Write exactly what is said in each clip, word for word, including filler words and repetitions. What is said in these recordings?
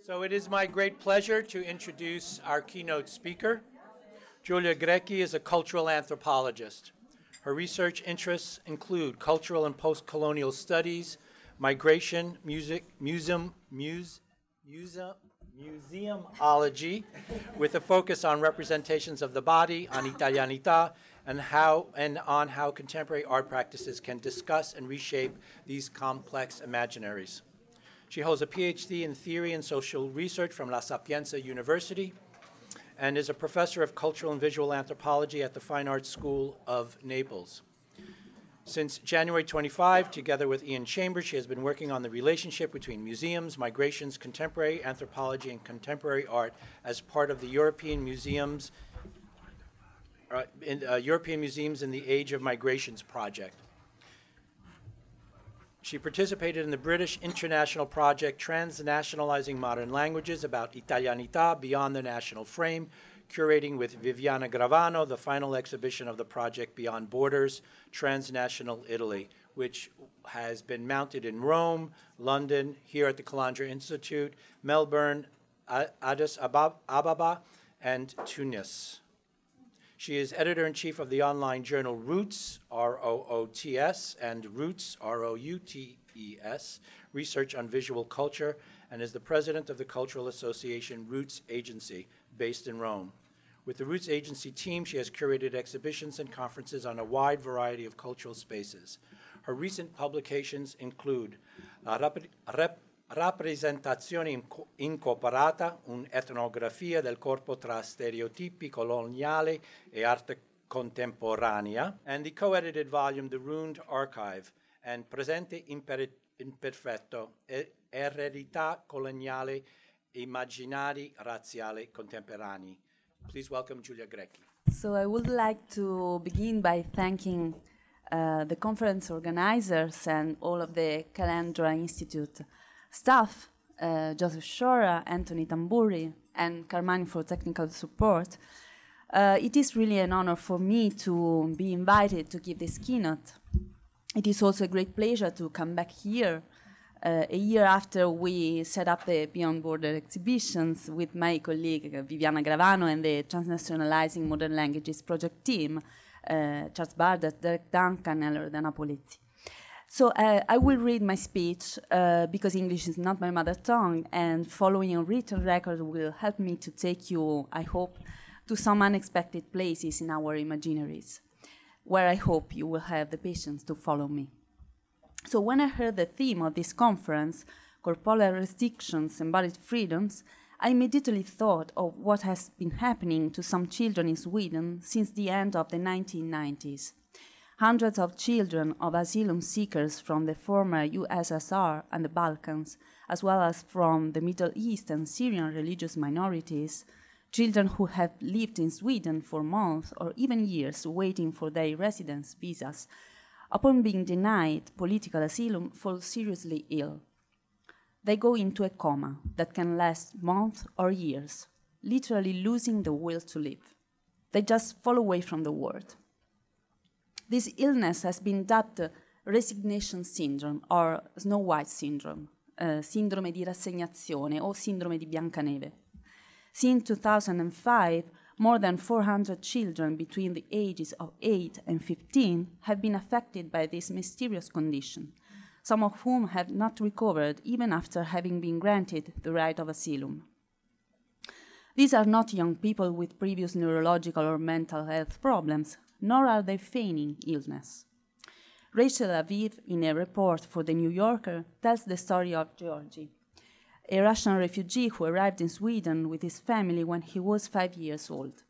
So it is my great pleasure to introduce our keynote speaker. GIULIA GRECHI is a cultural anthropologist. Her research interests include cultural and post-colonial studies, migration, music, museum, muse, museum, museumology, with a focus on representations of the body, on Italianità, and how and on how contemporary art practices can discuss and reshape these complex imaginaries. She holds a P H D in theory and social research from La Sapienza University and is a professor of cultural and visual anthropology at the Fine Arts School of Naples. Since January twenty-fifth, together with Ian Chambers, she has been working on the relationship between museums, migrations, contemporary anthropology, and contemporary art as part of the European Museums, uh, in, uh, European Museums in the Age of Migrations project. She participated in the British international project Transnationalizing Modern Languages about Italianità beyond the national frame, curating with Viviana Gravano the final exhibition of the project Beyond Borders, Transnational Italy, which has been mounted in Rome, London, here at the Colonial Institute, Melbourne, Addis Ababa, and Tunis. She is editor-in-chief of the online journal Roots, R O O T S, and Roots, R O U T E S, Research on Visual Culture, and is the president of the cultural association Roots Agency, based in Rome. With the Roots Agency team, she has curated exhibitions and conferences on a wide variety of cultural spaces. Her recent publications include La rap rap Rappresentazione incorporata, un'etnografia del corpo tra stereotipi coloniali e arte contemporanea, and the co-edited volume The Ruined Archive, and Presente Imperfetto, Eredità coloniale, immaginari razziali contemporanei. Please welcome GIULIA GRECHI. So I would like to begin by thanking uh, the conference organizers and all of the Calendra Institute staff, uh, Joseph Shora, Anthony Tamburi, and Carmine for technical support. Uh, it is really an honor for me to be invited to give this keynote. It is also a great pleasure to come back here uh, a year after we set up the Beyond Border exhibitions with my colleague uh, Viviana Gravano and the Transnationalizing Modern Languages project team, uh, Charles Bardet, Derek Duncan, and Loredana Polizzi. So uh, I will read my speech uh, because English is not my mother tongue, and following a written record will help me to take you, I hope, to some unexpected places in our imaginaries, where I hope you will have the patience to follow me. So when I heard the theme of this conference, Corporeal Restrictions, Embodied Freedoms, I immediately thought of what has been happening to some children in Sweden since the end of the nineteen nineties. Hundreds of children of asylum seekers from the former U S S R and the Balkans, as well as from the Middle East and Syrian religious minorities, children who have lived in Sweden for months or even years waiting for their residence visas, upon being denied political asylum, fall seriously ill. They go into a coma that can last months or years, literally losing the will to live. They just fall away from the world. This illness has been dubbed resignation syndrome or Snow White syndrome, uh, sindrome di rassegnazione o sindrome di Biancaneve. Since two thousand five, more than four hundred children between the ages of eight and fifteen have been affected by this mysterious condition, some of whom have not recovered even after having been granted the right of asylum. These are not young people with previous neurological or mental health problems, nor are they feigning illness. Rachel Aviv, in a report for The New Yorker, tells the story of Georgi, a Russian refugee who arrived in Sweden with his family when he was five years old.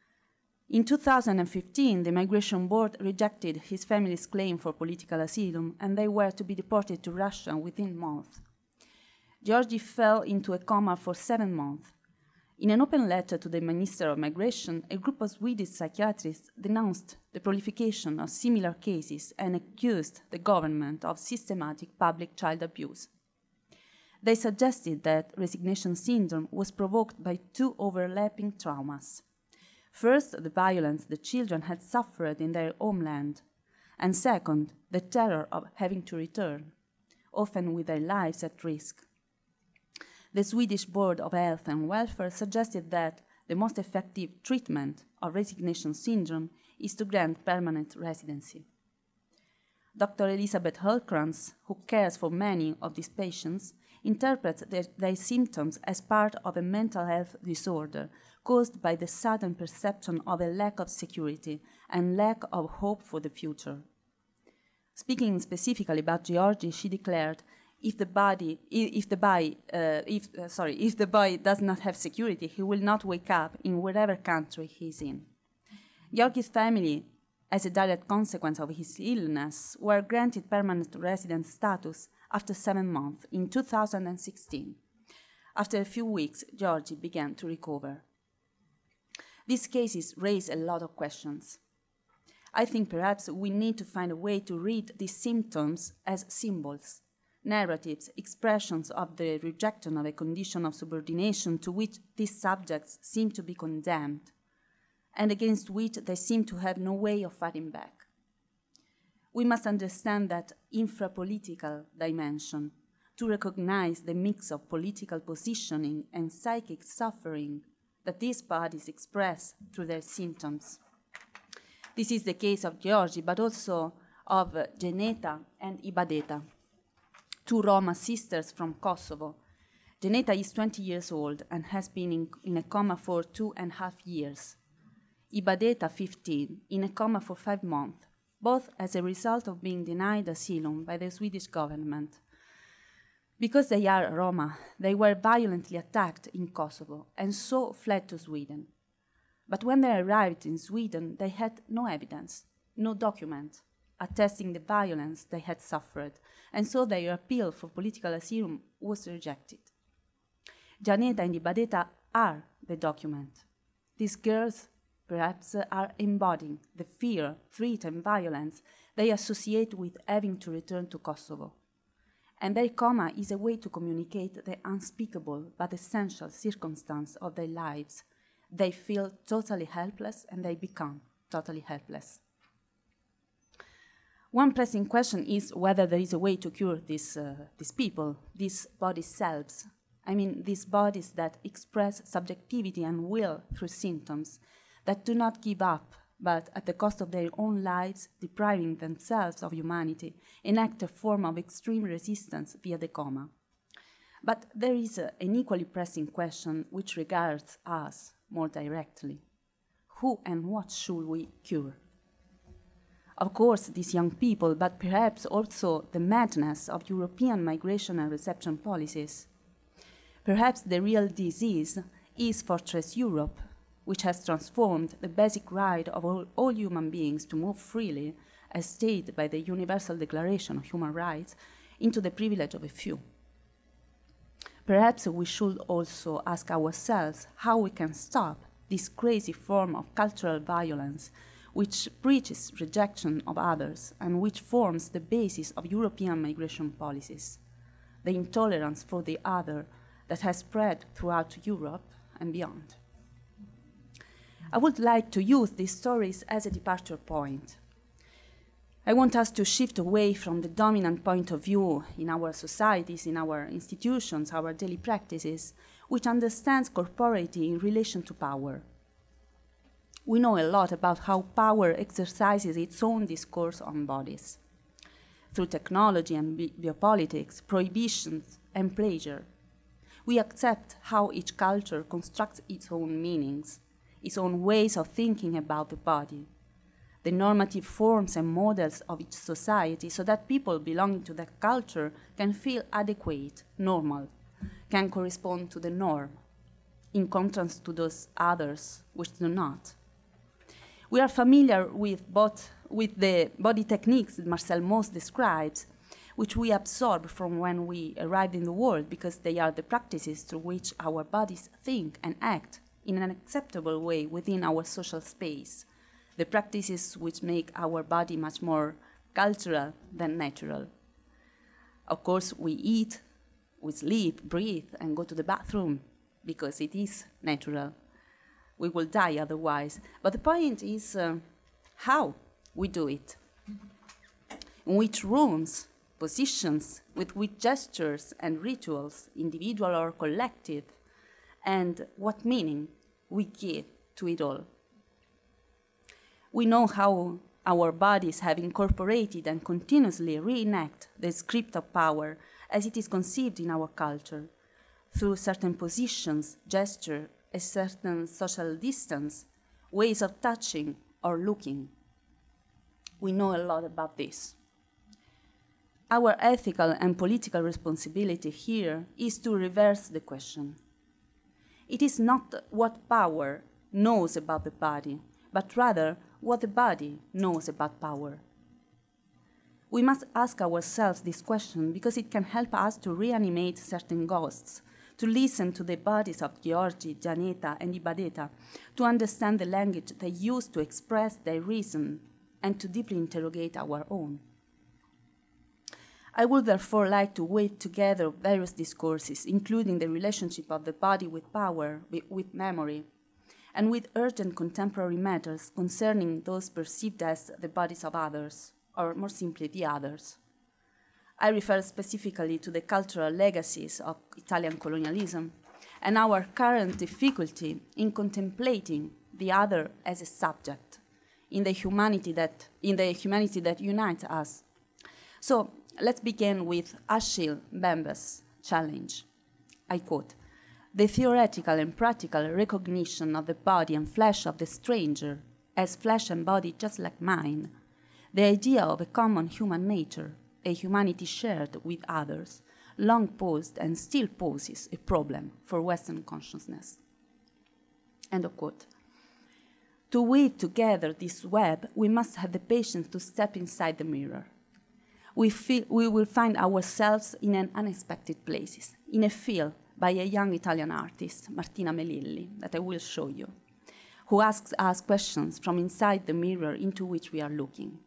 In two thousand fifteen, the Migration Board rejected his family's claim for political asylum, and they were to be deported to Russia within months. Georgi fell into a coma for seven months. In an open letter to the Minister of Migration, a group of Swedish psychiatrists denounced the proliferation of similar cases and accused the government of systematic public child abuse. They suggested that resignation syndrome was provoked by two overlapping traumas. First, the violence the children had suffered in their homeland, and second, the terror of having to return, often with their lives at risk. the Swedish Board of Health and Welfare suggested that the most effective treatment of resignation syndrome is to grant permanent residency. Doctor Elisabeth Hultkrantz, who cares for many of these patients, interprets their, their symptoms as part of a mental health disorder caused by the sudden perception of a lack of security and lack of hope for the future. Speaking specifically about Georgi, she declared, "If the body, if the boy, uh, if uh, sorry, if the boy does not have security, he will not wake up in whatever country he is in." Georgi's family, as a direct consequence of his illness, were granted permanent resident status after seven months in two thousand sixteen. After a few weeks, Georgi began to recover. These cases raise a lot of questions. I think perhaps we need to find a way to read these symptoms as symbols, narratives, expressions of the rejection of a condition of subordination to which these subjects seem to be condemned, and against which they seem to have no way of fighting back. We must understand that infrapolitical dimension to recognize the mix of political positioning and psychic suffering that these bodies express through their symptoms. This is the case of Georgi, but also of uh, Geneta and Ibadeta, two Roma sisters from Kosovo. Geneta is twenty years old and has been in, in a coma for two and a half years. Ibadeta, fifteen, in a coma for five months, both as a result of being denied asylum by the Swedish government. Because they are Roma, they were violently attacked in Kosovo and so fled to Sweden. But when they arrived in Sweden, they had no evidence, no document attesting the violence they had suffered, and so their appeal for political asylum was rejected. Janeta and Ibadeta are the document. These girls perhaps uh, are embodying the fear, threat, and violence they associate with having to return to Kosovo. And their coma is a way to communicate the unspeakable but essential circumstance of their lives. They feel totally helpless and they become totally helpless. One pressing question is whether there is a way to cure these, uh, these people, these body selves. I mean, these bodies that express subjectivity and will through symptoms, that do not give up, but at the cost of their own lives, depriving themselves of humanity, enact a form of extreme resistance via the coma. But there is a, an equally pressing question which regards us more directly. Who and what should we cure? Of course, these young people, but perhaps also the madness of European migration and reception policies. Perhaps the real disease is Fortress Europe, which has transformed the basic right of all, all human beings to move freely, as stated by the Universal Declaration of Human Rights, into the privilege of a few. Perhaps we should also ask ourselves how we can stop this crazy form of cultural violence which preaches rejection of others and which forms the basis of European migration policies, the intolerance for the other that has spread throughout Europe and beyond. I would like to use these stories as a departure point. I want us to shift away from the dominant point of view in our societies, in our institutions, our daily practices, which understands corporeity in relation to power. We know a lot about how power exercises its own discourse on bodies, through technology and bi- biopolitics, prohibitions, and pleasure. We accept how each culture constructs its own meanings, its own ways of thinking about the body, the normative forms and models of each society, so that people belonging to that culture can feel adequate, normal, can correspond to the norm, in contrast to those others which do not. We are familiar with both with the body techniques that Marcel Mauss describes, which we absorb from when we arrived in the world, because they are the practices through which our bodies think and act in an acceptable way within our social space, the practices which make our body much more cultural than natural. Of course, we eat, we sleep, breathe, and go to the bathroom because it is natural. We will die otherwise. But the point is uh, how we do it, in which rooms positions, with which gestures and rituals, individual or collective, and what meaning we give to it all. We know how our bodies have incorporated and continuously reenact the script of power as it is conceived in our culture, through certain positions, gesture, a certain social distance, ways of touching or looking. We know a lot about this. Our ethical and political responsibility here is to reverse the question. It is not what power knows about the body, but rather what the body knows about power. We must ask ourselves this question because it can help us to reanimate certain ghosts, to listen to the bodies of Giorgi, Gianetta, and Ibadeta, to understand the language they use to express their reason, and to deeply interrogate our own. I would therefore like to weave together various discourses, including the relationship of the body with power, with memory, and with urgent contemporary matters concerning those perceived as the bodies of others, or more simply, the others. I refer specifically to the cultural legacies of Italian colonialism and our current difficulty in contemplating the other as a subject in the humanity that, in the humanity that unites us. So let's begin with Achille Mbembe's challenge. I quote, "The theoretical and practical recognition of the body and flesh of the stranger as flesh and body just like mine, the idea of a common human nature, a humanity shared with others, long posed and still poses a problem for Western consciousness." End of quote. To weave together this web, we must have the patience to step inside the mirror. We, feel, we will find ourselves in an unexpected places, in a field by a young Italian artist, Martina Melilli, that I will show you, who asks us questions from inside the mirror into which we are looking.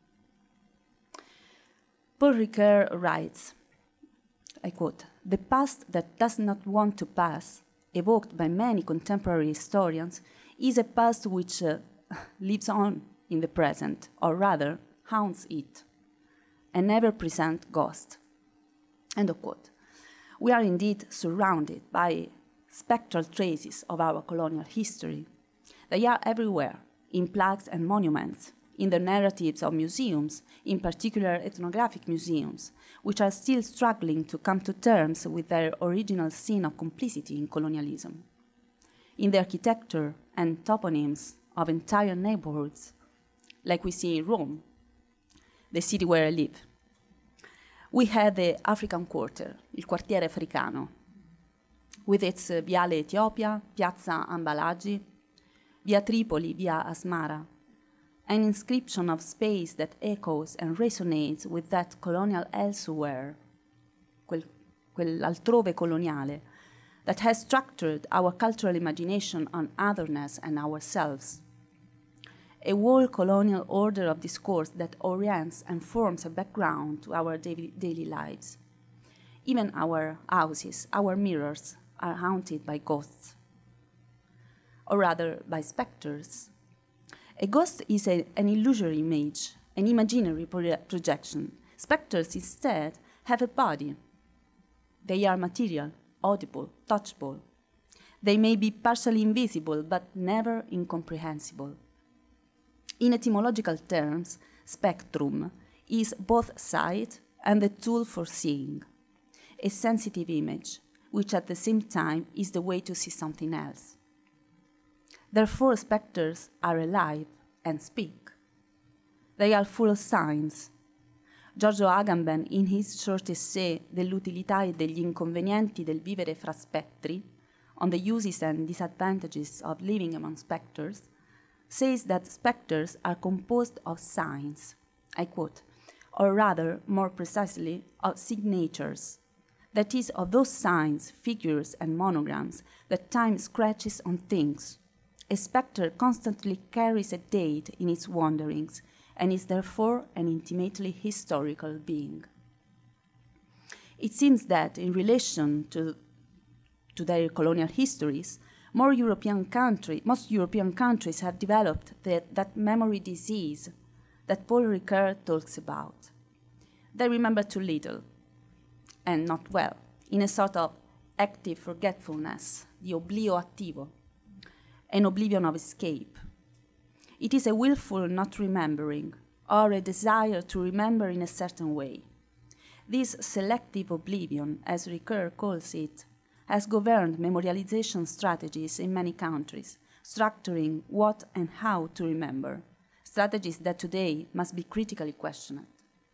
Paul Ricoeur writes, I quote, "The past that does not want to pass, evoked by many contemporary historians, is a past which uh, lives on in the present, or rather, haunts it, an ever-present ghost." End of quote. We are indeed surrounded by spectral traces of our colonial history. They are everywhere, in plaques and monuments, in the narratives of museums, in particular ethnographic museums, which are still struggling to come to terms with their original sin of complicity in colonialism, in the architecture and toponyms of entire neighborhoods, like we see in Rome, the city where I live. We had the African Quarter, il quartiere africano, with its uh, Viale Etiopia, Piazza Ambalagi, Via Tripoli, Via Asmara, an inscription of space that echoes and resonates with that colonial elsewhere, quel, quell'altrove coloniale, that has structured our cultural imagination on otherness and ourselves. A whole colonial order of discourse that orients and forms a background to our daily, daily lives. Even our houses, our mirrors, are haunted by ghosts, or rather by specters. A ghost is a, an illusory image, an imaginary pro projection. Specters instead have a body. They are material, audible, touchable. They may be partially invisible, but never incomprehensible. In etymological terms, spectrum is both sight and the tool for seeing, a sensitive image, which at the same time is the way to see something else. Therefore, specters are alive and speak. They are full of signs. Giorgio Agamben, in his short essay Dell'utilità e degli inconvenienti del vivere fra spettri, on the uses and disadvantages of living among specters, says that specters are composed of signs, I quote, or rather, more precisely, of signatures, that is, of those signs, figures, and monograms that time scratches on things. A spectre constantly carries a date in its wanderings and is therefore an intimately historical being. It seems that in relation to, to their colonial histories, more European country, most European countries have developed the, that memory disease that Paul Ricoeur talks about. they remember too little, and not well, in a sort of active forgetfulness, the oblio attivo, an oblivion of escape. It is a willful not remembering, or a desire to remember in a certain way. This selective oblivion, as Ricoeur calls it, has governed memorialization strategies in many countries, structuring what and how to remember, strategies that today must be critically questioned.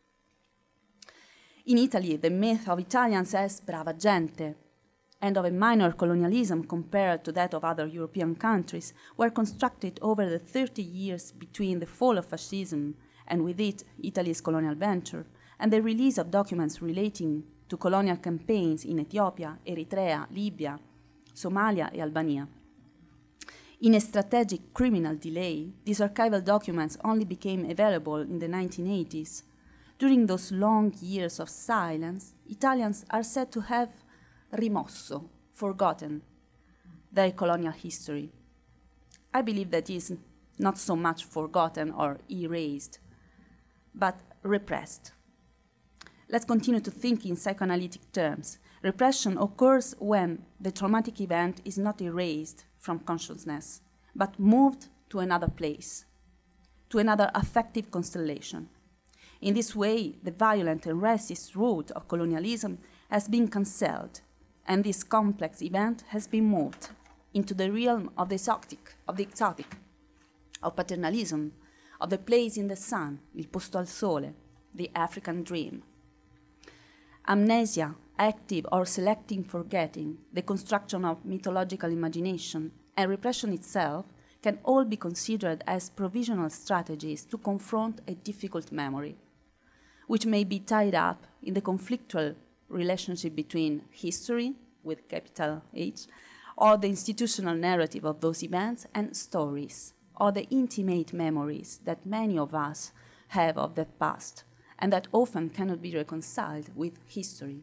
In Italy, the myth of Italians as brava gente and of a minor colonialism compared to that of other European countries were constructed over the thirty years between the fall of fascism and with it Italy's colonial venture and the release of documents relating to colonial campaigns in Ethiopia, Eritrea, Libya, Somalia, and Albania. In a strategic criminal delay, these archival documents only became available in the nineteen eighties. During those long years of silence, Italians are said to have rimosso, forgotten, their colonial history. I believe that is not so much forgotten or erased, but repressed. Let's continue to think in psychoanalytic terms. Repression occurs when the traumatic event is not erased from consciousness, but moved to another place, to another affective constellation. In this way, the violent and racist root of colonialism has been cancelled, and this complex event has been moved into the realm of the exotic, of the exotic, of paternalism, of the place in the sun, il posto al sole, the African dream. Amnesia, active or selective forgetting, the construction of mythological imagination, and repression itself can all be considered as provisional strategies to confront a difficult memory, which may be tied up in the conflictual relationship between history, with capital H, or the institutional narrative of those events, and stories, or the intimate memories that many of us have of that past, and that often cannot be reconciled with history.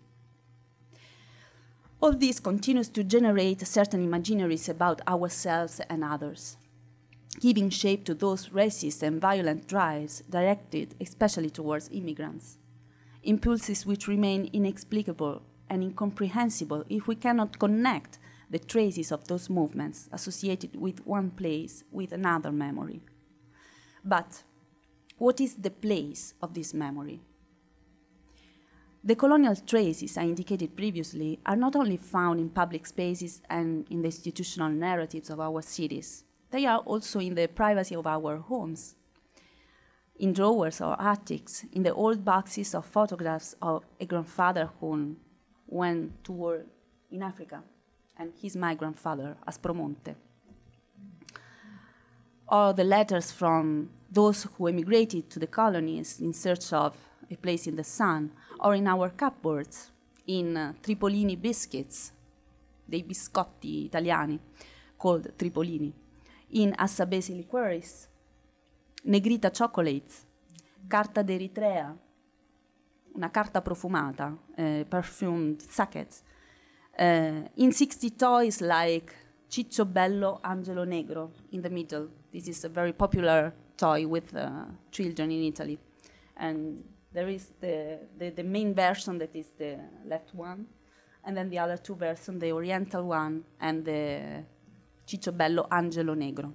All this continues to generate certain imaginaries about ourselves and others, giving shape to those racist and violent drives directed especially towards immigrants, impulses which remain inexplicable and incomprehensible if we cannot connect the traces of those movements associated with one place with another memory. But what is the place of this memory? The colonial traces I indicated previously are not only found in public spaces and in the institutional narratives of our cities, they are also in the privacy of our homes, in drawers or attics, in the old boxes of photographs of a grandfather who went to war in Africa, and he's my grandfather, Aspromonte. Or the letters from those who emigrated to the colonies in search of a place in the sun, or in our cupboards, in uh, Tripolini biscuits, dei biscotti italiani, called Tripolini, in Assabesi liqueurs, Negrita chocolates, carta d'Eritrea, una carta profumata, uh, perfumed sackets, uh, in sixty toys like Ciccio Bello, Angelo Negro in the middle. This is a very popular toy with uh, children in Italy. And there is the, the, the main version that is the left one, and then the other two versions, the oriental one and the Ciccio Bello, Angelo Negro.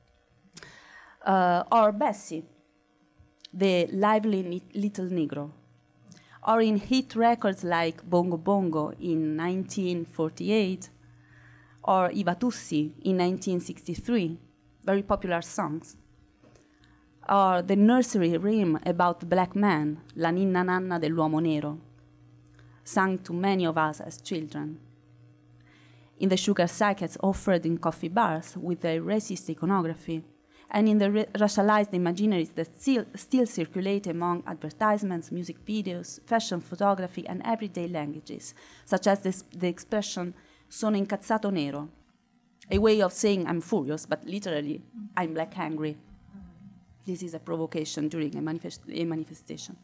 Uh, or Bessie, the lively little Negro. Or in hit records like Bongo Bongo in nineteen forty-eight, or I Vatussi in nineteen sixty-three, very popular songs. Or the nursery rhyme about the black man, La ninna nanna dell'uomo nero, sung to many of us as children. In the sugar sackets offered in coffee bars with their racist iconography, and in the ra racialized imaginaries that still, still circulate among advertisements, music videos, fashion photography, and everyday languages, such as this, the expression sono incazzato nero, a way of saying I'm furious, but literally, I'm black angry. This is a provocation during a, manifest a manifestation.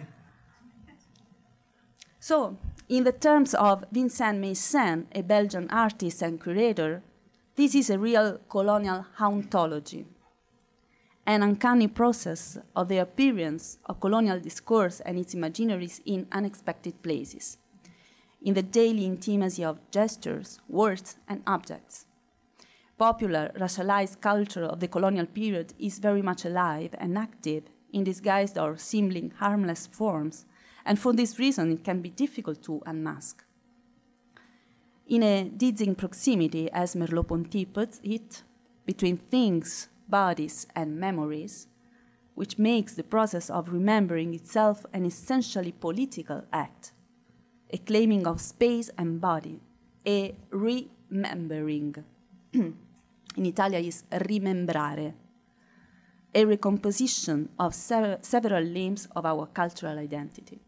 So, in the terms of Vincent Meyssan, a Belgian artist and curator, this is a real colonial hauntology, an uncanny process of the appearance of colonial discourse and its imaginaries in unexpected places, in the daily intimacy of gestures, words, and objects. Popular, racialized culture of the colonial period is very much alive and active in disguised or seemingly harmless forms, and for this reason it can be difficult to unmask. In a dizzying proximity, as Merleau-Ponty puts it, between things, bodies, and memories, which makes the process of remembering itself an essentially political act, a claiming of space and body, a remembering. In Italia is rimembrare, a recomposition of sev several limbs of our cultural identity.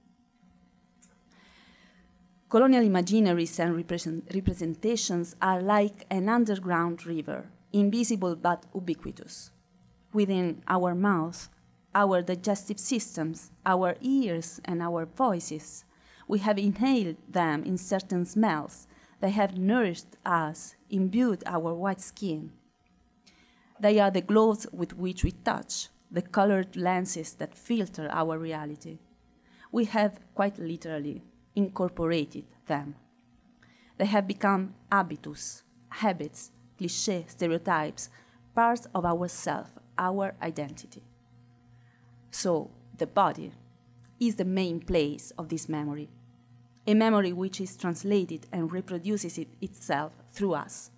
Colonial imaginaries and represent representations are like an underground river, invisible but ubiquitous. Within our mouth, our digestive systems, our ears, and our voices, we have inhaled them in certain smells. They have nourished us, imbued our white skin. They are the gloves with which we touch, the colored lenses that filter our reality. We have, quite literally, incorporated them. They have become habitus, habits, clichés, stereotypes, parts of ourself, our identity. So, the body is the main place of this memory, a memory which is translated and reproduces it itself through us.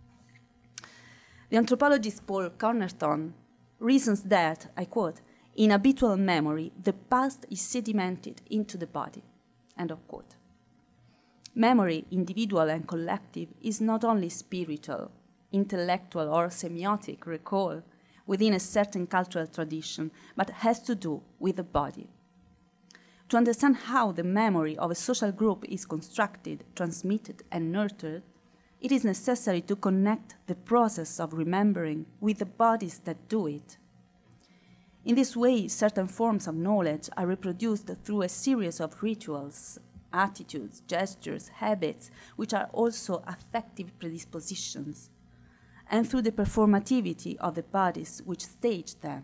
The anthropologist Paul Connerton reasons that, I quote, in habitual memory, the past is sedimented into the body, end of quote. Memory, individual and collective, is not only spiritual, intellectual, or semiotic recall within a certain cultural tradition, but has to do with the body. To understand how the memory of a social group is constructed, transmitted, and nurtured, it is necessary to connect the process of remembering with the bodies that do it. In this way, certain forms of knowledge are reproduced through a series of rituals, attitudes, gestures, habits, which are also affective predispositions, and through the performativity of the bodies which stage them.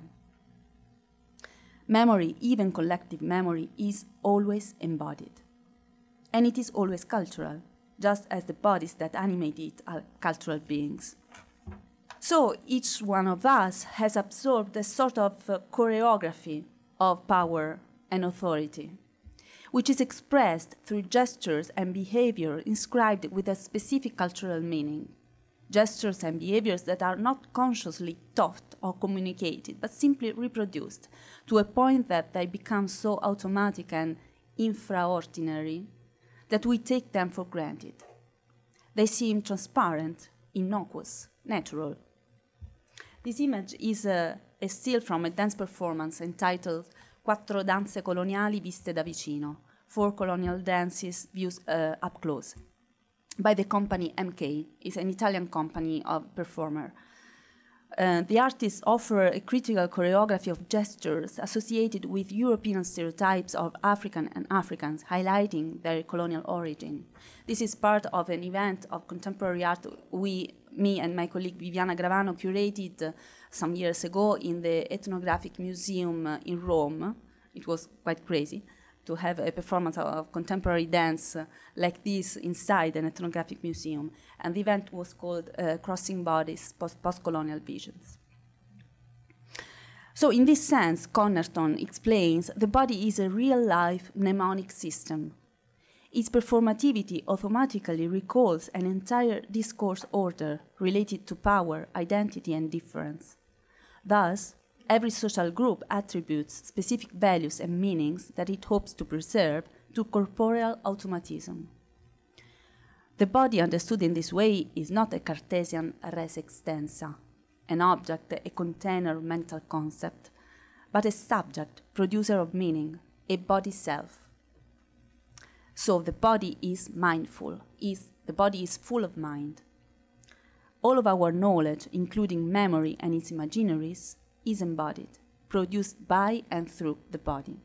Memory, even collective memory, is always embodied. And it is always cultural, just as the bodies that animate it are cultural beings. So each one of us has absorbed a sort of uh, choreography of power and authority, which is expressed through gestures and behavior inscribed with a specific cultural meaning. Gestures and behaviors that are not consciously taught or communicated, but simply reproduced to a point that they become so automatic and infraordinary that we take them for granted. They seem transparent, innocuous, natural. This image is a, a still from a dance performance entitled Quattro danze coloniali viste da vicino, four colonial dances viewed uh, up close, by the company M K. It's an Italian company of performer. Uh, the artists offer a critical choreography of gestures associated with European stereotypes of African and Africans, highlighting their colonial origin. This is part of an event of contemporary art we, me and my colleague Viviana Gravano curated uh, some years ago in the Ethnographic Museum uh, in Rome. It was quite crazy to have a performance of contemporary dance uh, like this inside an ethnographic museum. And the event was called uh, Crossing Bodies, Post- Post-Colonial Visions. So in this sense, Connerton explains the body is a real-life mnemonic system. Its performativity automatically recalls an entire discourse order related to power, identity, and difference. Thus, every social group attributes specific values and meanings that it hopes to preserve to corporeal automatism. The body understood in this way is not a Cartesian res extensa, an object, a container, mental concept, but a subject, producer of meaning, a body self. So the body is mindful, is, the body is full of mind. All of our knowledge, including memory and its imaginaries, is embodied, produced by and through the body.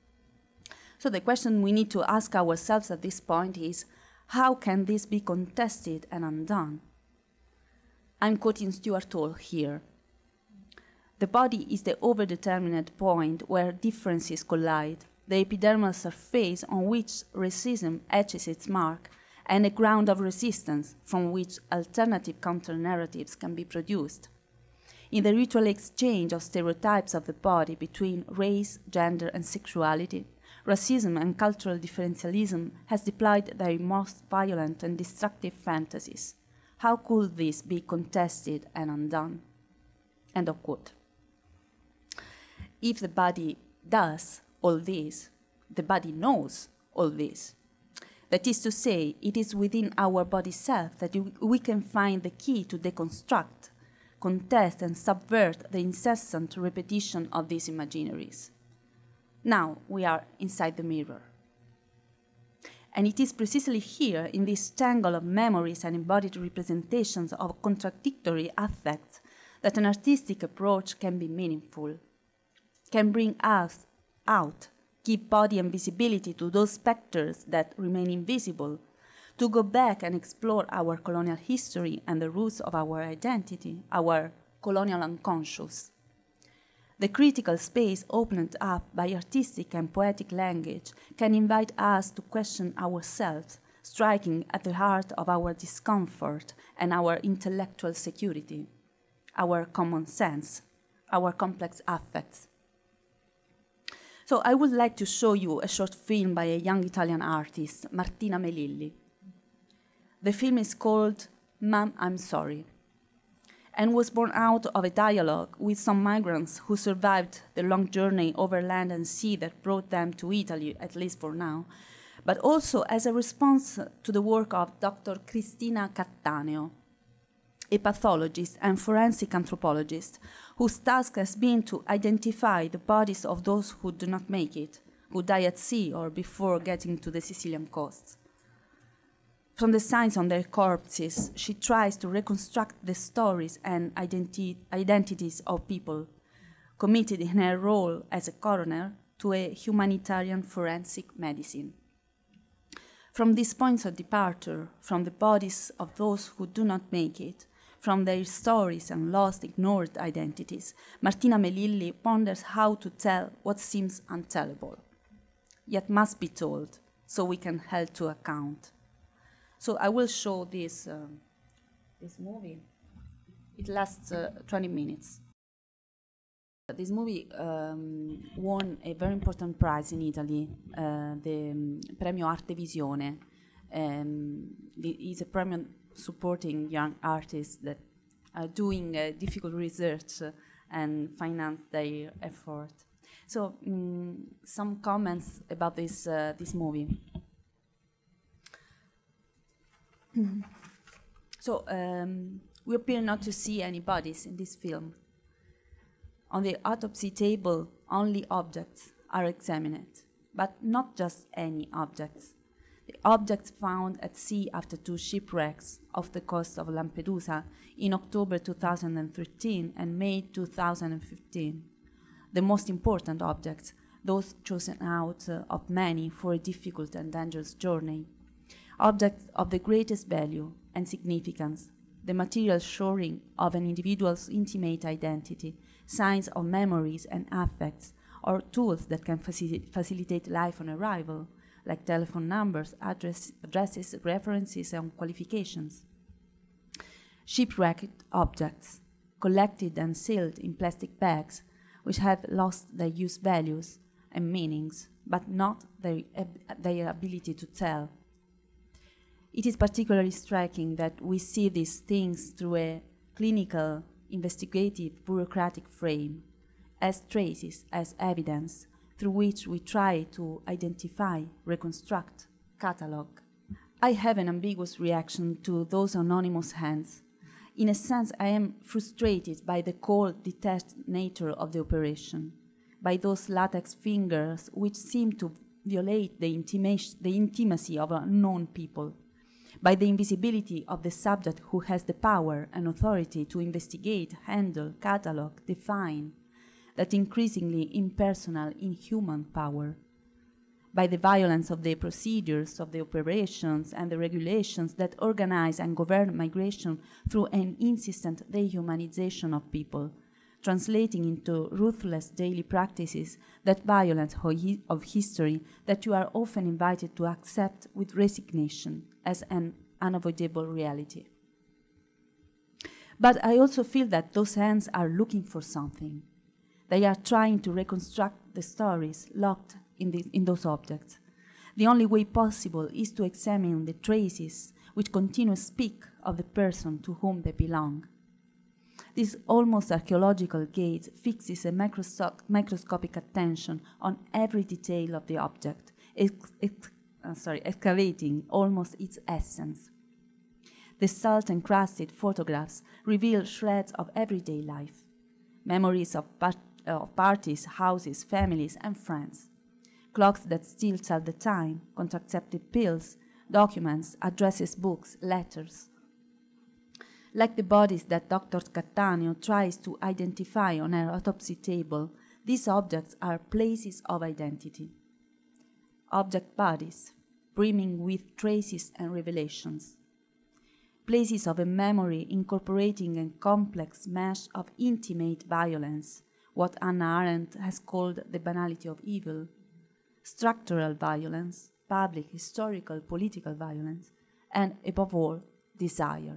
So the question we need to ask ourselves at this point is, how can this be contested and undone? I'm quoting Stuart Hall here. The body is the overdetermined point where differences collide, the epidermal surface on which racism etches its mark, and a ground of resistance from which alternative counter-narratives can be produced. In the ritual exchange of stereotypes of the body between race, gender, and sexuality, racism and cultural differentialism has deployed their most violent and destructive fantasies. How could this be contested and undone? End of quote. If the body does all this, the body knows all this. That is to say, it is within our body self that we can find the key to deconstruct, contest, and subvert the incessant repetition of these imaginaries. Now we are inside the mirror. And it is precisely here, in this tangle of memories and embodied representations of contradictory affects, that an artistic approach can be meaningful, can bring us out, give body and visibility to those specters that remain invisible, to go back and explore our colonial history and the roots of our identity, our colonial unconscious. The critical space opened up by artistic and poetic language can invite us to question ourselves, striking at the heart of our discomfort and our intellectual security, our common sense, our complex affects. So I would like to show you a short film by a young Italian artist, Martina Melilli. The film is called Mom, I'm Sorry, and was born out of a dialogue with some migrants who survived the long journey over land and sea that brought them to Italy, at least for now, but also as a response to the work of Doctor Cristina Cattaneo, a pathologist and forensic anthropologist whose task has been to identify the bodies of those who do not make it, who die at sea or before getting to the Sicilian coast. From the signs on their corpses, she tries to reconstruct the stories and identi- identities of people, committed in her role as a coroner to a humanitarian forensic medicine. From these points of departure, from the bodies of those who do not make it, from their stories and lost, ignored identities, Martina Melilli ponders how to tell what seems untellable, yet must be told, so we can hold to account. So I will show this, uh, this movie. It lasts uh, twenty minutes. This movie um, won a very important prize in Italy, uh, the um, Premio Arte Visione. Um, it's a premio supporting young artists that are doing uh, difficult research uh, and finance their effort. So um, some comments about this, uh, this movie. So um, we appear not to see any bodies in this film. On the autopsy table, only objects are examined, but not just any objects. The objects found at sea after two shipwrecks off the coast of Lampedusa in October two thousand thirteen and May two thousand fifteen. The most important objects, those chosen out uh, of many for a difficult and dangerous journey. Objects of the greatest value and significance, the material shoring of an individual's intimate identity, signs of memories and affects, or tools that can faci- facilitate life on arrival, like telephone numbers, address, addresses, references, and qualifications. Shipwrecked objects, collected and sealed in plastic bags, which have lost their use values and meanings, but not their, ab- their ability to tell. It is particularly striking that we see these things through a clinical, investigative, bureaucratic frame, as traces, as evidence, through which we try to identify, reconstruct, catalog. I have an ambiguous reaction to those anonymous hands. In a sense, I am frustrated by the cold, detached nature of the operation, by those latex fingers which seem to violate the, intima- the intimacy of unknown people, by the invisibility of the subject who has the power and authority to investigate, handle, catalog, define, that increasingly impersonal, inhuman power, by the violence of the procedures, of the operations and the regulations that organize and govern migration through an insistent dehumanization of people, translating into ruthless daily practices that violence of history that you are often invited to accept with resignation as an unavoidable reality. But I also feel that those hands are looking for something. They are trying to reconstruct the stories locked in, the, in those objects. The only way possible is to examine the traces which continue to speak of the person to whom they belong. This almost archaeological gaze fixes a microsco- microscopic attention on every detail of the object, ex- ex- uh, sorry, excavating almost its essence. The salt-encrusted photographs reveal shreds of everyday life, memories of, par- uh, of parties, houses, families, and friends, clocks that still tell the time, contraceptive pills, documents, addresses, books, letters. Like the bodies that Doctor Cattaneo tries to identify on her autopsy table, these objects are places of identity. Object bodies, brimming with traces and revelations. Places of a memory incorporating a complex mesh of intimate violence, what Hannah Arendt has called the banality of evil, structural violence, public, historical, political violence, and above all, desire.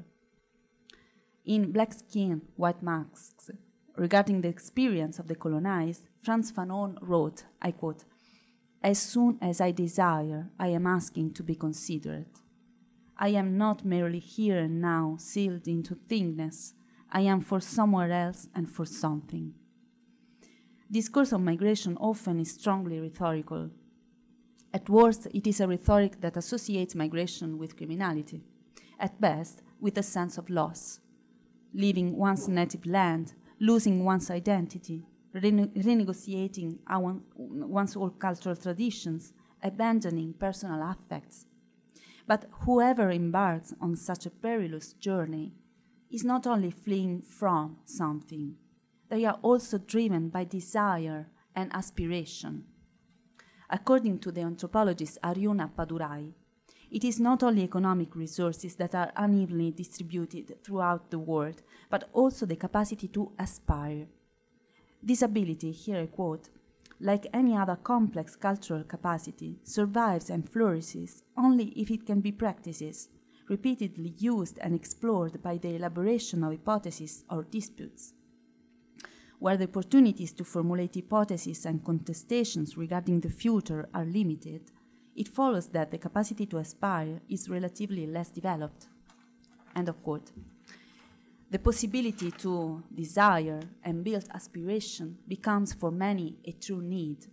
In Black Skin, White Masks, regarding the experience of the colonized, Frantz Fanon wrote, I quote, "As soon as I desire, I am asking to be considerate. I am not merely here and now, sealed into thinness. I am for somewhere else and for something." Discourse on migration often is strongly rhetorical. At worst, it is a rhetoric that associates migration with criminality. At best, with a sense of loss. Leaving one's native land, losing one's identity, rene- renegotiating our, one's old cultural traditions, abandoning personal affects. But whoever embarks on such a perilous journey is not only fleeing from something, they are also driven by desire and aspiration. According to the anthropologist Arjuna Padurai, it is not only economic resources that are unevenly distributed throughout the world, but also the capacity to aspire. This ability, here I quote, like any other complex cultural capacity, survives and flourishes only if it can be practices, repeatedly used and explored by the elaboration of hypotheses or disputes. Where the opportunities to formulate hypotheses and contestations regarding the future are limited, it follows that the capacity to aspire is relatively less developed. End of quote. The possibility to desire and build aspiration becomes for many a true need.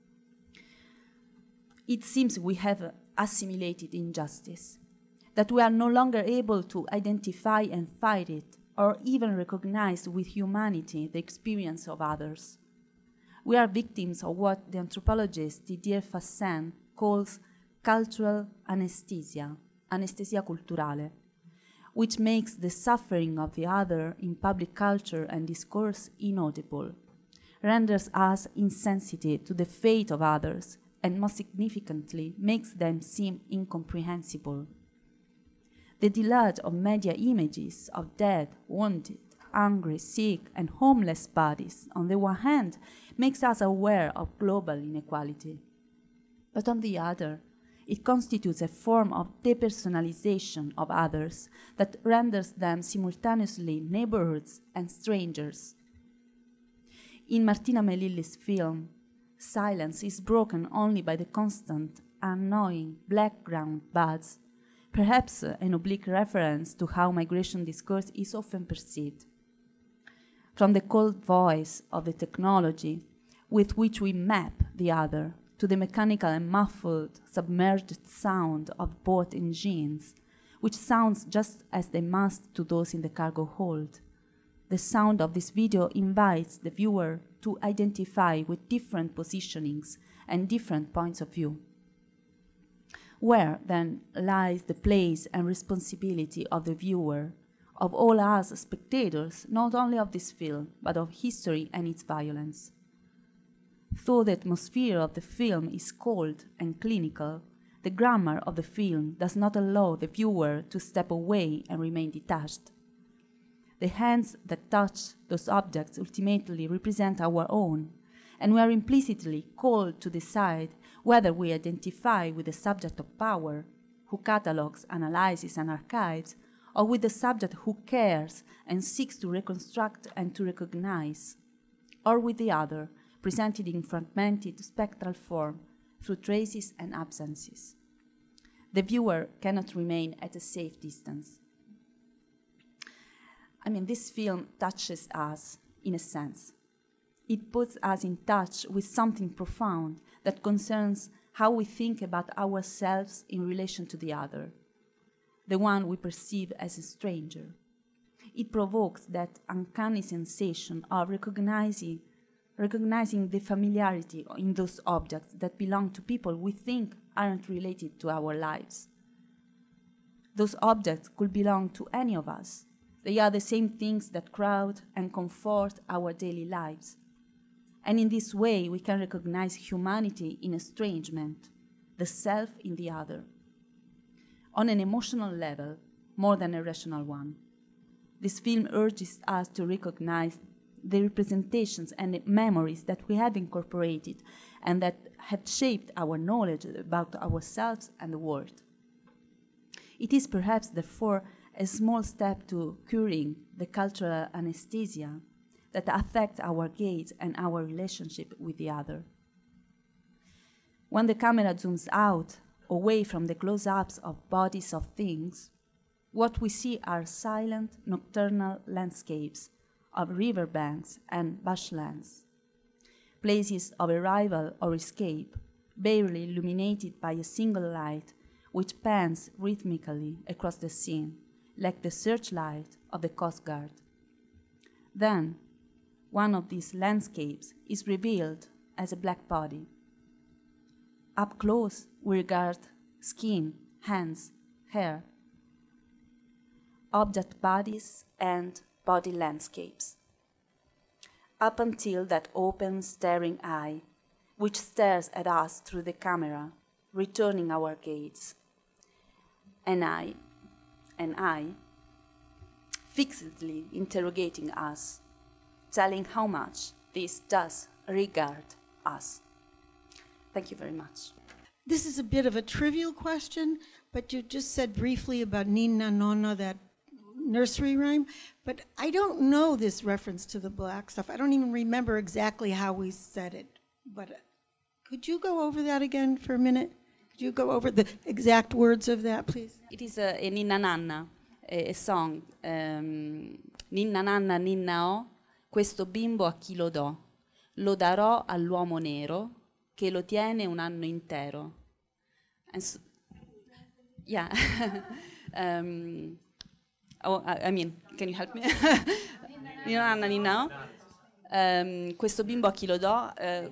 It seems we have assimilated injustice, that we are no longer able to identify and fight it, or even recognize with humanity the experience of others. We are victims of what the anthropologist Didier Fassin calls cultural anesthesia, anesthesia culturale, which makes the suffering of the other in public culture and discourse inaudible, renders us insensitive to the fate of others, and most significantly, makes them seem incomprehensible. The deluge of media images of dead, wounded, hungry, sick, and homeless bodies, on the one hand, makes us aware of global inequality. But on the other, it constitutes a form of depersonalization of others that renders them simultaneously neighborhoods and strangers. In Martina Melilli's film, silence is broken only by the constant, annoying background buzz, perhaps an oblique reference to how migration discourse is often perceived. From the cold voice of the technology with which we map the other, to the mechanical and muffled, submerged sound of boat engines, which sounds just as they must to those in the cargo hold. The sound of this video invites the viewer to identify with different positionings and different points of view. Where, then, lies the place and responsibility of the viewer, of all us spectators, not only of this film, but of history and its violence? Though the atmosphere of the film is cold and clinical, the grammar of the film does not allow the viewer to step away and remain detached. The hands that touch those objects ultimately represent our own, and we are implicitly called to decide whether we identify with the subject of power, who catalogues, analyzes, and archives, or with the subject who cares and seeks to reconstruct and to recognize, or with the other, presented in fragmented spectral form through traces and absences. The viewer cannot remain at a safe distance. I mean, this film touches us in a sense. It puts us in touch with something profound that concerns how we think about ourselves in relation to the other, the one we perceive as a stranger. It provokes that uncanny sensation of recognizing, recognizing the familiarity in those objects that belong to people we think aren't related to our lives. Those objects could belong to any of us. They are the same things that crowd and comfort our daily lives. And in this way, we can recognize humanity in estrangement, the self in the other, on an emotional level more than a rational one. This film urges us to recognize the representations and the memories that we have incorporated and that have shaped our knowledge about ourselves and the world. It is perhaps, therefore, a small step to curing the cultural anesthesia that affects our gaze and our relationship with the other. When the camera zooms out, away from the close-ups of bodies of things, what we see are silent, nocturnal landscapes of riverbanks and bushlands, places of arrival or escape, barely illuminated by a single light, which pans rhythmically across the scene, like the searchlight of the Coast Guard. Then, one of these landscapes is revealed as a black body. Up close, we regard skin, hands, hair, object bodies, and body landscapes. Up until that open, staring eye, which stares at us through the camera, returning our gaze. An eye, an eye, fixedly interrogating us, telling how much this does regard us. Thank you very much. This is a bit of a trivial question, but you just said briefly about Ninna Nonna, that nursery rhyme, but I don't know this reference to the black stuff. I don't even remember exactly how we said it, but could you go over that again for a minute? Could you go over the exact words of that, please? It is a, a Ninna Nanna, a, a song. Um, Ninna Nanna, Ninna O, questo bimbo a chi lo do? Lo darò all'uomo nero che lo tiene un anno intero. And so, yeah. um, oh, I, I mean, can you help me? Ninna Nanna, Ninna O. Um, questo bimbo a chi lo do? Uh,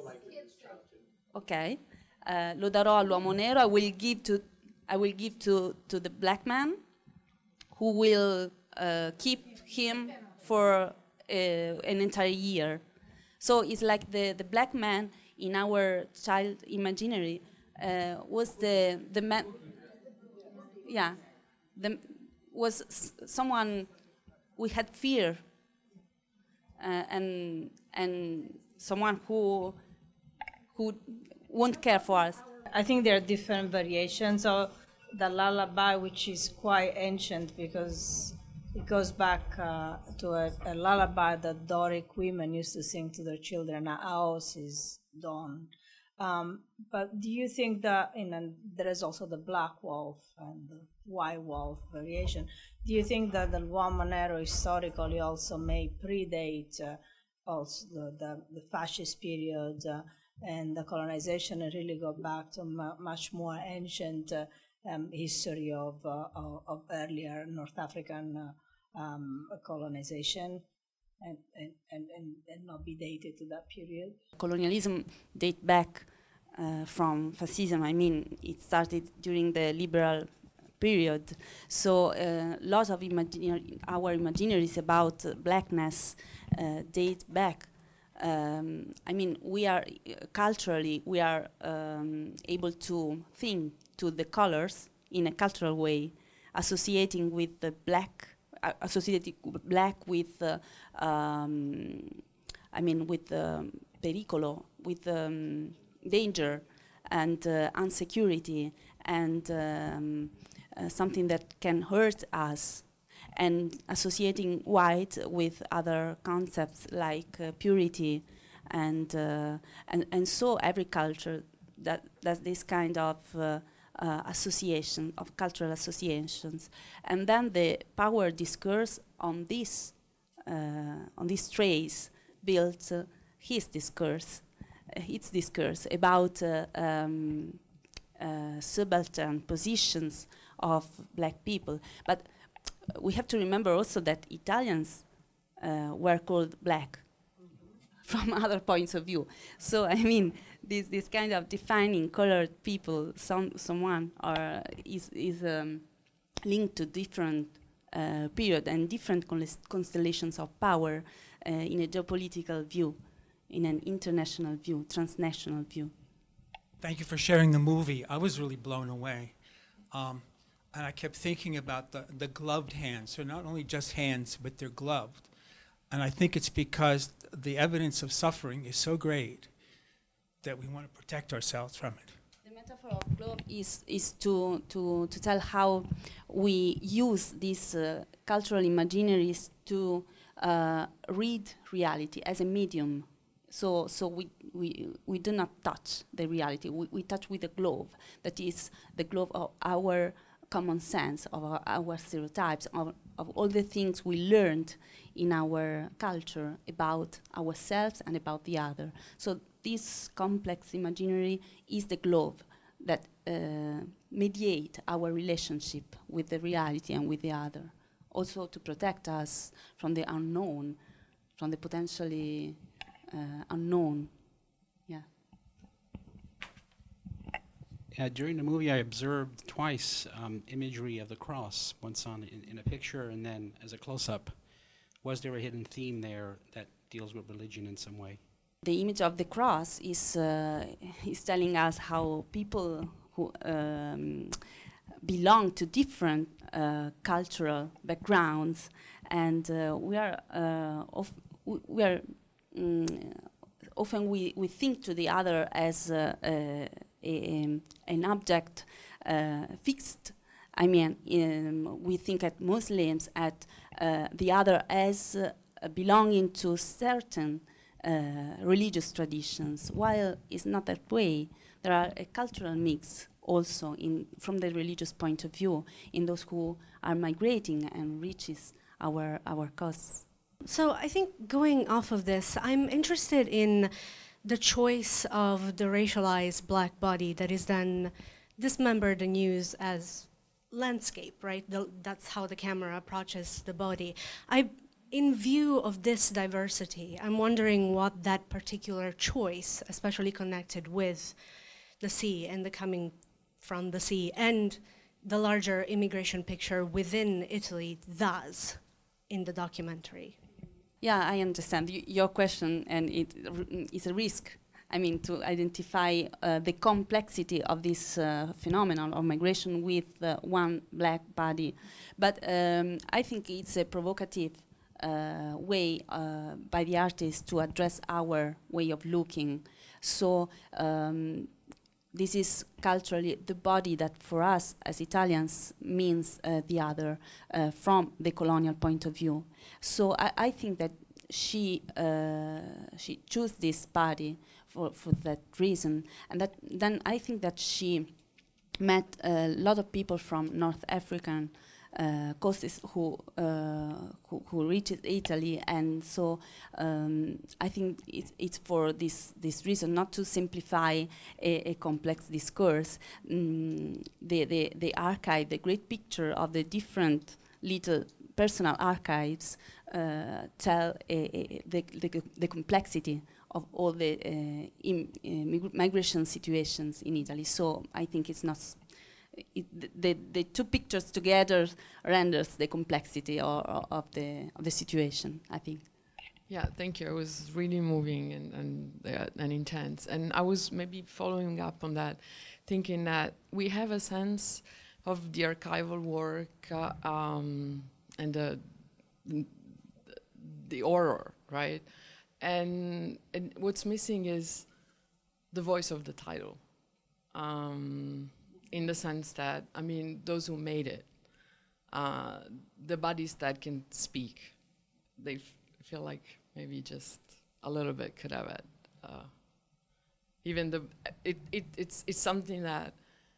ok. Uh, lo darò all'uomo nero. I will give to, I will give to, to the black man, who will uh, keep him for uh, an entire year. So it's like the, the black man in our child imaginary uh, was the the man. Yeah, the, was s someone we had fear, uh, and and someone who who won't care for us. I think there are different variations of the lullaby, which is quite ancient because it goes back uh, to a, a lullaby that Doric women used to sing to their children. Aos is dawn. Um, but do you think that, you know, there is also the black wolf and the white wolf variation. Do you think that the L'Uomo Nero historically also may predate uh, also the, the, the fascist period uh, and the colonization and really go back to mu much more ancient uh, um, history of, uh, of, of earlier North African uh, um, colonization and, and, and, and not be dated to that period? Colonialism dates back uh, from fascism. I mean, it started during the liberal period. So a uh, lot of imagine our imaginaries about uh, blackness uh, date back. Um, I mean, we are uh, culturally, we are um, able to think to the colors in a cultural way, associating with the black associated black with, uh, um, I mean, with um, pericolo, with um, danger and uh, insecurity and um, uh, something that can hurt us, and associating white with other concepts like uh, purity, and, uh, and and so every culture that does this kind of uh, uh, association of cultural associations, and then the power discourse on this uh, on this trace built uh, his discourse, uh, its discourse about uh, um, uh, subaltern positions of black people. But we have to remember also that Italians uh, were called black from other points of view. So I mean, this this kind of defining colored people, some someone, or is is um, linked to different uh, period and different constellations of power uh, in a geopolitical view, in an international view, transnational view. Thank you for sharing the movie. I was really blown away. Um, And I kept thinking about the, the gloved hands. So not only just hands, but they're gloved. And I think it's because the evidence of suffering is so great that we want to protect ourselves from it. The metaphor of glove is, is to, to, to tell how we use these uh, cultural imaginaries to uh, read reality as a medium. So, so we, we, we do not touch the reality. We, we touch with a glove, that is the glove of our common sense, of our, our stereotypes, of, of all the things we learned in our culture about ourselves and about the other. So this complex imaginary is the glove that uh, mediate our relationship with the reality and with the other. Also to protect us from the unknown, from the potentially uh, unknown. Yeah. Uh, during the movie, I observed twice um, imagery of the cross, once on in, in a picture and then as a close-up. Was there a hidden theme there that deals with religion in some way? The image of the cross is uh, is telling us how people who um, belong to different uh, cultural backgrounds, and uh, we are uh, of we are mm, often we we think to the other as uh, uh, A, an object uh, fixed. I mean, um, we think at Muslims at uh, the other as uh, belonging to certain uh, religious traditions, while it's not that way. There are a cultural mix also in from the religious point of view in those who are migrating and reaches our our cause. So I think going off of this, I'm interested in the choice of the racialized black body that is then dismembered and used as landscape, right? The, that's how the camera approaches the body. I, in view of this diversity, I'm wondering what that particular choice, especially connected with the sea and the coming from the sea and the larger immigration picture within Italy, does in the documentary. Yeah, I understand y your question, and it is a risk. I mean, to identify uh, the complexity of this uh, phenomenon of migration with uh, one black body. But um, I think it's a provocative uh, way uh, by the artist to address our way of looking. So um, this is culturally the body that for us as Italians means uh, the other uh, from the colonial point of view. So I, I think that she uh, she chose this body for, for that reason, and that then I think that she met a lot of people from North African uh, coasts who, uh, who who reached Italy, and so um, I think it's, it's for this this reason, not to simplify a, a complex discourse. Mm, the, the the archive, the great picture of the different little personal archives uh, tell a, a the, the the complexity of all the uh, im, uh, mig migration situations in Italy. So I think it's not. It, the, the two pictures together renders the complexity or, or of the of the situation, I think. Yeah, thank you. It was really moving and and, uh, and intense. And I was maybe following up on that, thinking that we have a sense of the archival work uh, um, and the the horror, right? And, and what's missing is the voice of the title, um, in the sense that, I mean, those who made it, uh, the bodies that can speak, they f feel like maybe just a little bit could have had, uh, even the, it, it, it's, it's something that,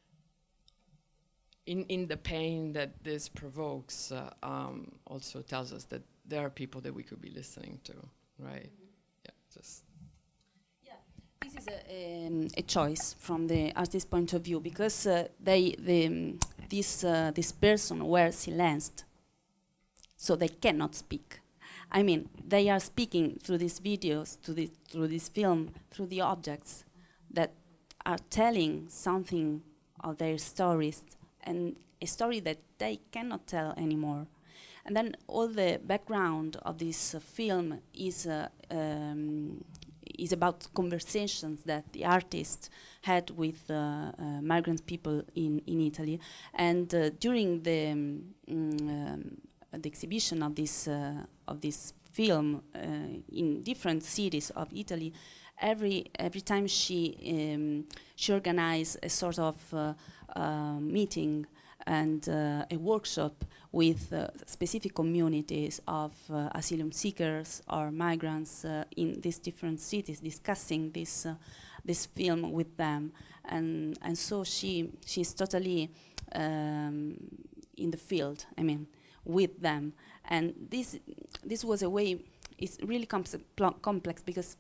in, in the pain that this provokes, uh, um, also tells us that there are people that we could be listening to, right? Mm-hmm. Yeah, just. Yeah, this is a, um, a choice from the artist's point of view, because uh, they, the, um, this, uh, this person were silenced, so they cannot speak. I mean, they are speaking through these videos, to this, through this film, through the objects that are telling something of their stories, and a story that they cannot tell anymore. And then all the background of this uh, film is uh, um, is about conversations that the artist had with uh, uh, migrant people in, in Italy. And uh, during the, um, um, the exhibition of this, uh, of this film uh, in different cities of Italy, every, every time she, um, she organized a sort of uh, uh, meeting and uh, a workshop with uh, specific communities of uh, asylum seekers or migrants uh, in these different cities, discussing this uh, this film with them, and and so she she's totally um, in the field. I mean, with them, and this this was a way. It's really complex because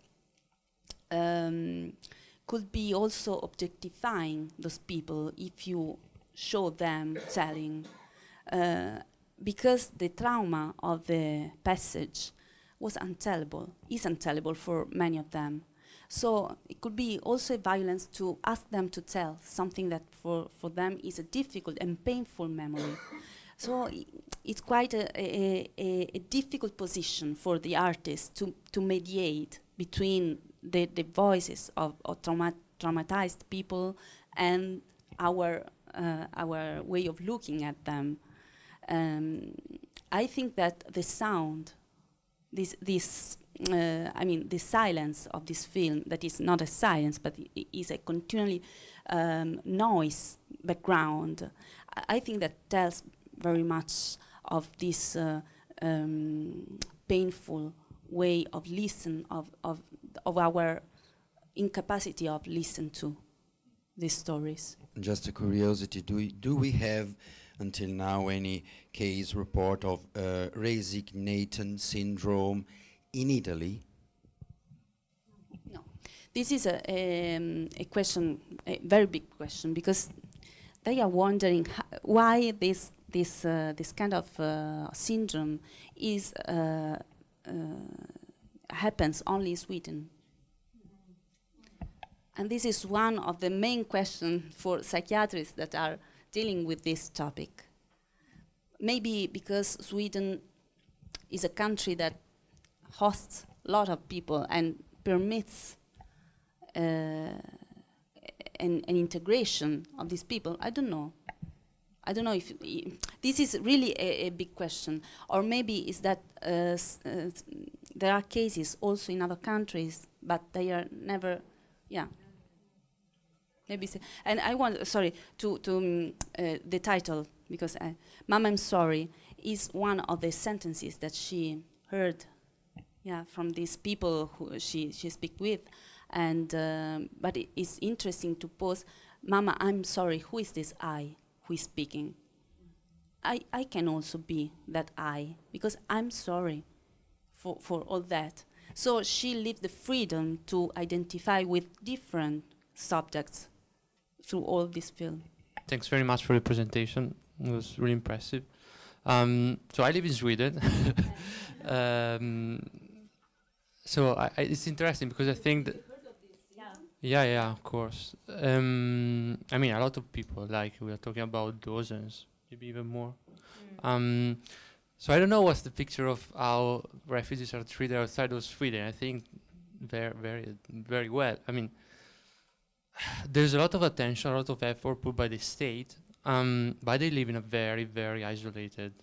um, could be also objectifying those people if you show them telling, uh, because the trauma of the passage was untellable, is untellable for many of them. So it could be also a violence to ask them to tell something that for, for them is a difficult and painful memory. So I it's quite a, a, a, a difficult position for the artist to, to mediate between the, the voices of, of trauma traumatized people and our Uh, our way of looking at them. Um, I think that the sound, this, this uh, I mean, the silence of this film, that is not a silence, but I is a continually um, noise background, I, I think that tells very much of this uh, um, painful way of listen, of, of, of our incapacity of listen to these stories. Just a curiosity, do we, do we have until now any case report of uh, resignation syndrome in Italy? No. This is a, um, a question, a very big question, because they are wondering why this, this, uh, this kind of uh, syndrome is, uh, uh, happens only in Sweden. And this is one of the main questions for psychiatrists that are dealing with this topic. Maybe because Sweden is a country that hosts a lot of people and permits uh, an, an integration of these people. I don't know. I don't know if I this is really a, a big question. Or maybe is that uh, s uh, there are cases also in other countries, but they are never, yeah. Maybe, and I want, sorry, to, to um, uh, the title, because uh, Mama, I'm Sorry, is one of the sentences that she heard, yeah, from these people who she, she speak with. And, um, but it is interesting to pose, Mama, I'm sorry, who is this I who is speaking? I, I can also be that I, because I'm sorry for, for all that. So she lived the freedom to identify with different subjects through all this film. Thanks very much for the presentation. It was really impressive. Um, so I live in Sweden. um, so I, I, it's interesting because I think that yeah, yeah, of course. Um, I mean, a lot of people, like we are talking about dozens, maybe even more. Mm. Um, so I don't know what's the picture of how refugees are treated outside of Sweden. I think very, very, very well. I mean, there's a lot of attention, a lot of effort put by the state, um, but they live in a very, very isolated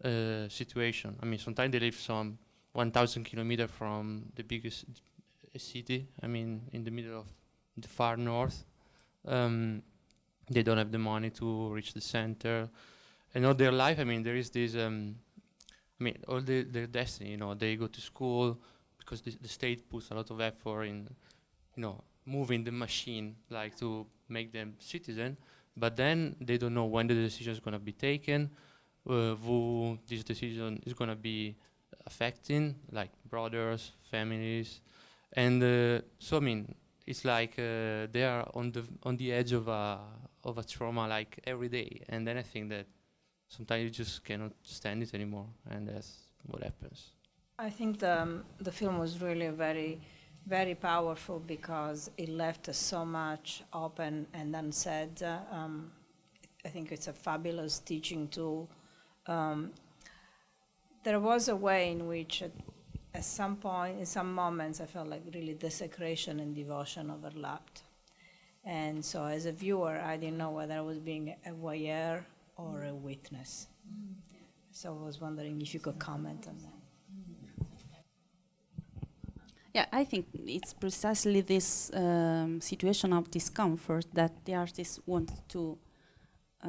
uh, situation. I mean, sometimes they live some one thousand kilometers from the biggest uh, city. I mean, in the middle of the far north. Um, they don't have the money to reach the center. And all their life, I mean, there is this, um, I mean, all the, their destiny, you know, they go to school because the, the state puts a lot of effort in, you know, moving the machine, like to make them citizen, but then they don't know when the decision is going to be taken, uh, who this decision is going to be affecting, like brothers, families, and uh, so I mean, it's like uh, they are on the on the edge of a of a trauma like every day, and then I think that sometimes you just cannot stand it anymore, and that's what happens. I think the um, the film was really very, very powerful because it left us so much open and unsaid. Uh, um, I think it's a fabulous teaching tool. Um, there was a way in which, at, at some point, in some moments, I felt like really desecration and devotion overlapped. And so as a viewer, I didn't know whether I was being a voyeur or a witness. Mm. So I was wondering if you could comment on that. Yeah, I think it's precisely this um, situation of discomfort that the artist wants to uh,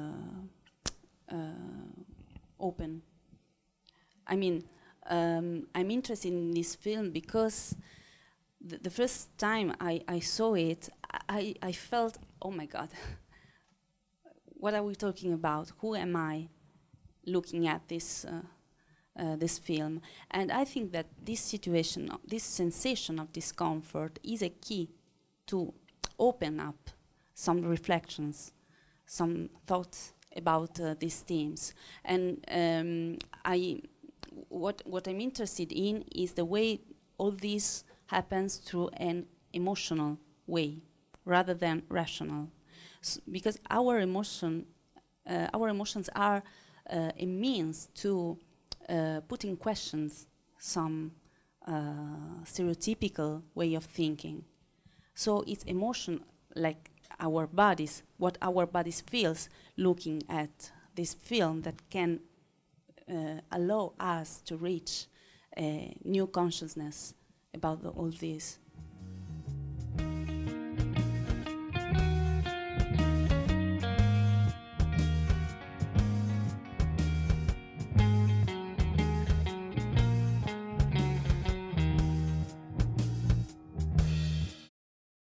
uh, open. I mean, um, I'm interested in this film because the, the first time I, I saw it, I, I felt, oh my God, what are we talking about? Who am I looking at this uh, uh, this film? And I think that this situation, this sensation of discomfort is a key to open up some reflections, some thoughts about uh, these themes. And um, I, what, what I'm interested in is the way all this happens through an emotional way rather than rational. S because our emotion, uh, our emotions are uh, a means to uh, put in questions some uh, stereotypical way of thinking. So it's emotion, like our bodies, what our bodies feels looking at this film, that can uh, allow us to reach a new consciousness about the, all this.